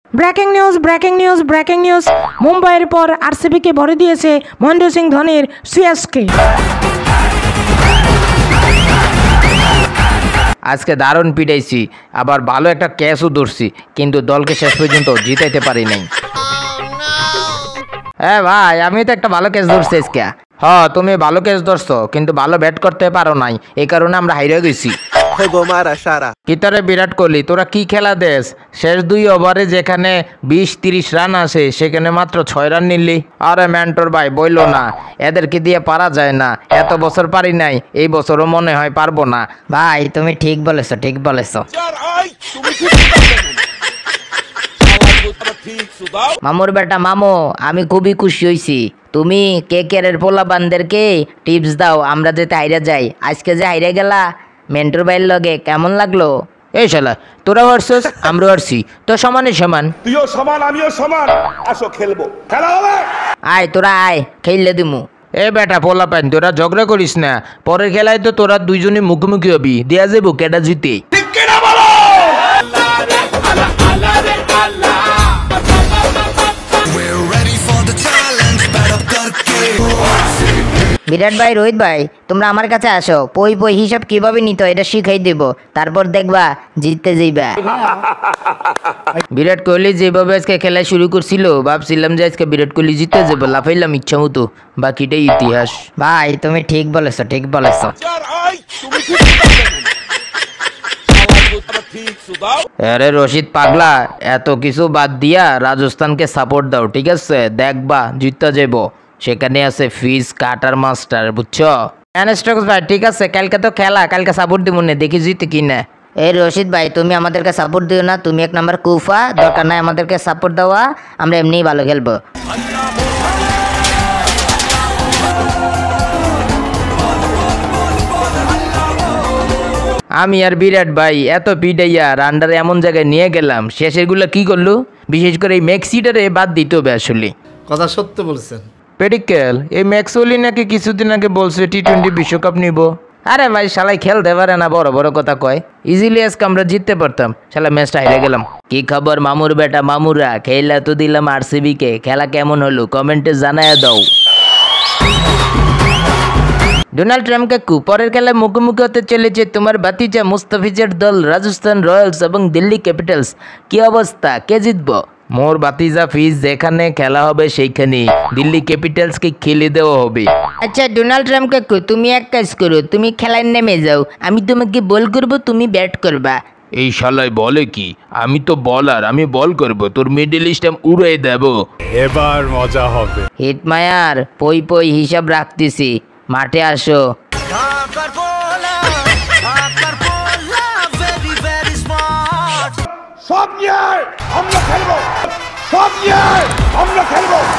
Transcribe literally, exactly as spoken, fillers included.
Breaking news breaking news breaking news মুম্বাইয়ের পর আরসিবিকে ভরে দিয়েছে মহেন্দ্র সিং ধোনির সিএসকে। আজকে দারুণ পিটাইছি, আবার ভালো একটা ক্যাচও ধরছি, কিন্তু দলকে শেষ পর্যন্ত জিতাইতে পারি নাই। হ্যাঁ ভাই, আমি তো একটা ভালো ক্যাচ ধরছি আজকে। হ্যাঁ, তুমি ভালো ক্যাচ ধরছো, কিন্তু ভালো ব্যাট করতে পারো নাই, এই কারণে আমরা হাইরে গেছি। কিতারে বিরাট কোহলি, তোরা কি খেলা দেশ? শেষ দুই ওভারে যেখানে বিশ তিরিশ রান আসে সেখানে মাত্র ছয় রান নিলি। আরে মেন্টর ভাই বইলো না, এদেরকে দিয়ে পারা যায় না, এত বছর পারি নাই, এই বছরও মনে হয় পারবো না। ভাই তুমি ঠিক বলেছো, ঠিক বলেছো। মামুর বেটা মামু, আমি খুবই খুশি হয়েছি। তুমি কে কেয়ারের পোলা বান্দেরকে টিপস দাও আমরা যেতে হাইরা যাই। আজকে যে হাইরা গেলা মেন্টর ভাইয়ের লগে, কেমন লাগলো? এই শালা, তোরা হারছিস, আমরা হারছি, তো সমানে সমান। তুইও সমান আমিও সমান, আসো খেলবো, খেলা হবে। আয় তোরা আয়, খেললে দিমু। এ বেটা পোলা পাইন, তোরা ঝগড়া করিস না, পরের খেলায় তো তোরা দুইজনে মুখোমুখি হবি, দেয়া যাবো কেটা জিতে। বিরাট ভাই, রোহিত ভাই, তোমরা আমার কাছে আসো, পই পই হিসাব কিভাবে নিতে হয় এটা শিখাই দেব, তারপর দেখবা জিততে যাইবা। বিরাট কোহলি যেভাবে আজকে খেলা শুরু করছিল, ভাবছিলাম যে আজকে বিরাট কোহলি জিতে যাবো, লাফাইলাম ইচ্ছা মতো, বাকিটাই ইতিহাস। ভাই তুমি ঠিক বলেছো, ঠিক বলেছো। আরে রশিদ পাগলা, এত কিছু বাদ দিয়া রাজস্থানকে সাপোর্ট দাও, ঠিক আছে? দেখবা জিততে যাবো, সেখানে আছে ফিস কাটার মাস্টার, বুঝছো? ভাই ঠিক আছে, কালকে তো খেলা, কালকে সাপোর্ট দিব না, দেখি জিতে কিনা। এই রশিদ ভাই, তুমি আমাদেরকে সাপোর্ট দিও না, তুমি এক নাম্বার কুফা, দরকার নাই আমাদেরকে সাপোর্ট দেওয়া, আমরা এমনিই ভালো খেলবো। আমি আর বিরাট ভাই এত পিটাইয়া রান্ডারে এমন জায়গায় নিয়ে গেলাম, শেষের গুলো কি করলো? বিশেষ করে এই ম্যাক্সিটারে বাদ দিতে হবে আসলে। কথা সত্য বলছেন পেডিকেল, এই ম্যাক্সওয়েলি নাকি কিছুদিন আগে বলছে টি টোয়েন্টি বিশ্বকাপ নিব। আরে ভাই শালাই খেলতে পারে না, বড় বড় কথা কয়। ইজিলি আজকে আমরা জিততে পারতাম, শালা ম্যাচটা হেরে গেলাম। কি খবর মামুর বেটা মামুরা, খেলা তো দিলাম আরসিবি কে, খেলা কেমন হলো কমেন্টে জানায় দাও। ডোনাল্ড ট্রাম্পকে পরের খেলায় মুখোমুখি হতে চলেছে তোমার ভাতিজা মুস্তাফিজের দল রাজস্থান রয়্যালস এবং দিল্লি ক্যাপিটালস। কি অবস্থা, কে জিতবো? মোর ভাতিজা ফিজ যেখানে খেলা হবে সেইখানে দিল্লি ক্যাপিটালসকে খেলে দেওয়া হবে। আচ্ছা ডোনাল্ড ট্রাম্প কাকু, তুমি এক কাজ করো, তুমি খেলায় নেমে যাও, আমি তোমাকে বল করব, তুমি ব্যাট করবা। এই শালায় বলে কি, আমি তো বলার, আমি বল করব, তোর মিডল স্টাম্প উড়াই দেব। এবার মজা হবে। হিটমায়ার, পই পই হিসাব রাখতেছি, মাঠে আসো। সব নিয়ে আমরা খেলবো, সব নিয়ে আমরা খেলবো।